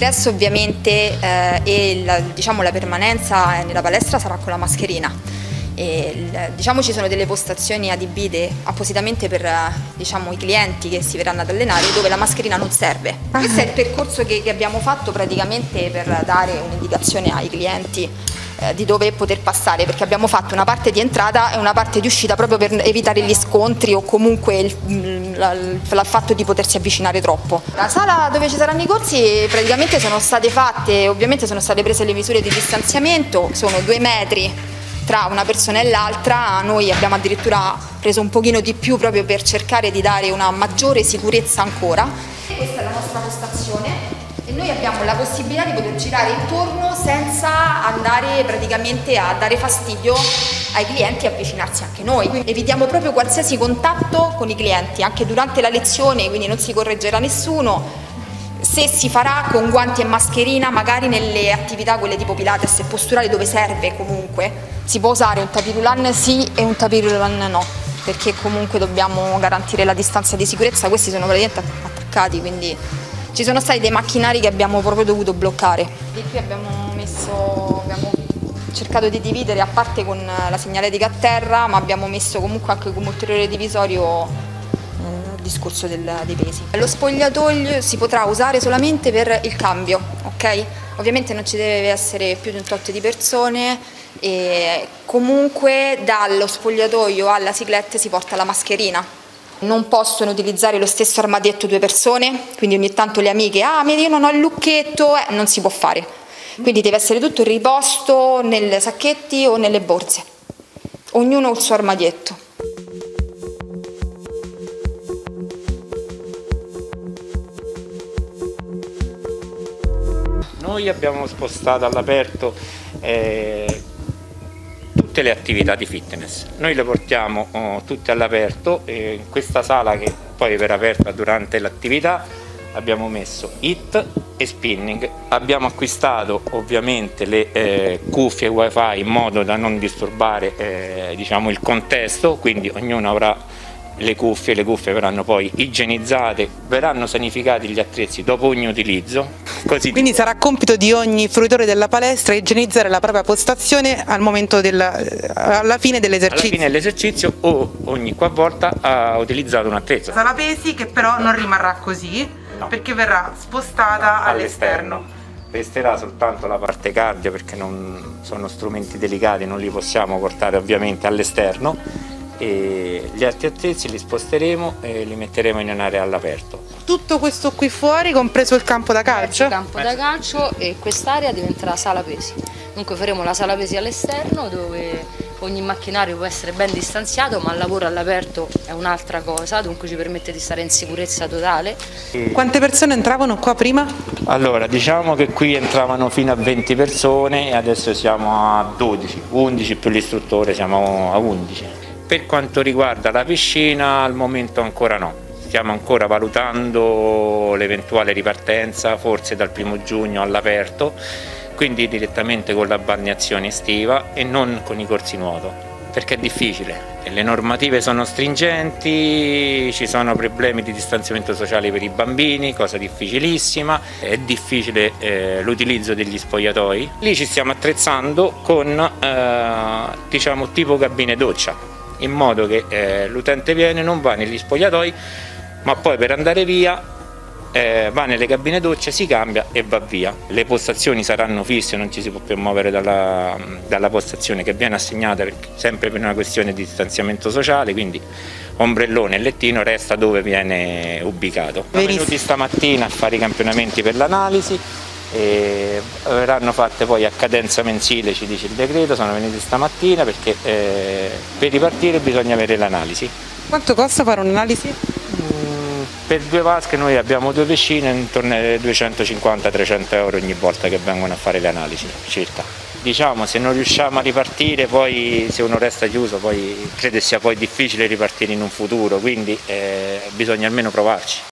l'ingresso ovviamente e la permanenza nella palestra sarà con la mascherina. Ci sono delle postazioni adibite appositamente per i clienti che si verranno ad allenare dove la mascherina non serve. Questo è il percorso che abbiamo fatto praticamente per dare un'indicazione ai clienti di dove poter passare, perché abbiamo fatto una parte di entrata e una parte di uscita proprio per evitare gli scontri o comunque il fatto di potersi avvicinare troppo. La sala dove ci saranno i corsi praticamente sono state fatte, ovviamente sono state prese le misure di distanziamento, sono 2 metri tra una persona e l'altra. Noi abbiamo addirittura preso un pochino di più proprio per cercare di dare una maggiore sicurezza ancora. Questa è la nostra postazione e noi abbiamo la possibilità di poter girare intorno senza andare praticamente a dare fastidio ai clienti e avvicinarsi anche noi. Quindi evitiamo proprio qualsiasi contatto con i clienti, anche durante la lezione, quindi non si correggerà nessuno. Se si farà con guanti e mascherina, magari nelle attività quelle tipo Pilates e posturali dove serve comunque, si può usare un tapirulan sì e un tapirulan no, perché comunque dobbiamo garantire la distanza di sicurezza. Questi sono praticamente attaccati, quindi ci sono stati dei macchinari che abbiamo proprio dovuto bloccare. E qui abbiamo cercato di dividere, a parte con la segnaletica a terra, ma abbiamo messo comunque anche come ulteriore divisorio discorso dei pesi. Lo spogliatoio si potrà usare solamente per il cambio, ok? Ovviamente non ci deve essere più di un tot di persone e comunque dallo spogliatoio alla cyclette si porta la mascherina. Non possono utilizzare lo stesso armadietto 2 persone, quindi ogni tanto le amiche, io non ho il lucchetto, non si può fare. Quindi deve essere tutto riposto nei sacchetti o nelle borse. Ognuno ha il suo armadietto. Noi abbiamo spostato all'aperto tutte le attività di fitness, noi le portiamo tutte all'aperto in questa sala che poi verrà aperta durante l'attività. Abbiamo messo HIIT e spinning, abbiamo acquistato ovviamente le cuffie wifi in modo da non disturbare il contesto, quindi ognuno avrà le cuffie verranno poi igienizzate, verranno sanificati gli attrezzi dopo ogni utilizzo. Quindi sarà compito di ogni fruitore della palestra igienizzare la propria postazione alla fine dell'esercizio. Alla fine dell'esercizio o ogni qualvolta ha utilizzato un attrezzo. Sala pesi che però non rimarrà così, no, perché verrà spostata all'esterno. Resterà soltanto la parte cardio perché non sono strumenti delicati, non li possiamo portare ovviamente all'esterno. E gli altri attrezzi li sposteremo e li metteremo in un'area all'aperto. Tutto questo qui fuori, compreso il campo da calcio? Il campo da calcio, e quest'area diventerà sala pesi. Dunque faremo la sala pesi all'esterno dove ogni macchinario può essere ben distanziato, ma il lavoro all'aperto è un'altra cosa, dunque ci permette di stare in sicurezza totale. Quante persone entravano qua prima? Allora, diciamo che qui entravano fino a 20 persone e adesso siamo a 12, 11 più l'istruttore, siamo a 11. Per quanto riguarda la piscina, al momento ancora no, stiamo ancora valutando l'eventuale ripartenza, forse dal 1° giugno all'aperto, quindi direttamente con la balneazione estiva e non con i corsi nuoto, perché è difficile, le normative sono stringenti, ci sono problemi di distanziamento sociale per i bambini, cosa difficilissima, è difficile l'utilizzo degli spogliatoi. Lì ci stiamo attrezzando con tipo cabine doccia, in modo che l'utente viene, non va negli spogliatoi, ma poi per andare via va nelle cabine docce, si cambia e va via. Le postazioni saranno fisse, non ci si può più muovere dalla postazione che viene assegnata, sempre per una questione di distanziamento sociale, quindi ombrellone e lettino resta dove viene ubicato. Siamo venuti stamattina a fare i campionamenti per l'analisi e verranno fatte poi a cadenza mensile, ci dice il decreto. Sono venuti stamattina perché per ripartire bisogna avere l'analisi. Quanto costa fare un'analisi? Per 2 vasche noi abbiamo 2 piscine, intorno ai 250-300 euro ogni volta che vengono a fare le analisi circa. Diciamo, se non riusciamo a ripartire, poi se uno resta chiuso poi credo sia poi difficile ripartire in un futuro, quindi bisogna almeno provarci.